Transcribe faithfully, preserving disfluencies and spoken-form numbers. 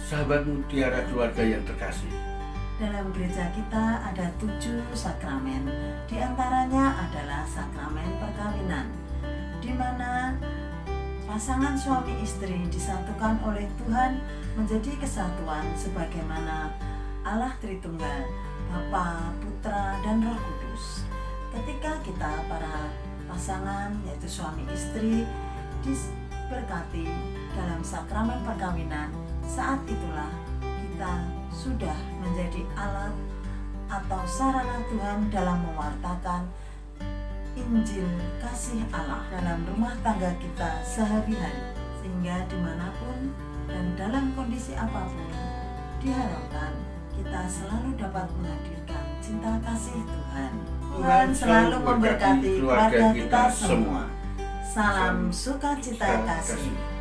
Sahabat Mutiara Keluarga yang terkasih, dalam gereja kita ada tujuh sakramen. Di antaranya adalah sakramen perkawinan, di mana pasangan suami istri disatukan oleh Tuhan menjadi kesatuan sebagaimana Allah Tritunggal, Bapa, Putra, dan Roh Kudus. Ketika kita para pasangan yaitu suami istri diberkati dalam sakramen perkawinan, saat itulah kita sudah menjadi alat atau sarana Tuhan dalam mewartakan Injil kasih Allah dalam rumah tangga kita sehari-hari, sehingga dimanapun dan dalam kondisi apapun diharapkan kita selalu dapat menghadirkan cinta kasih Tuhan. Tuhan selalu memberkati keluarga kita semua. Salam sukacita kasih.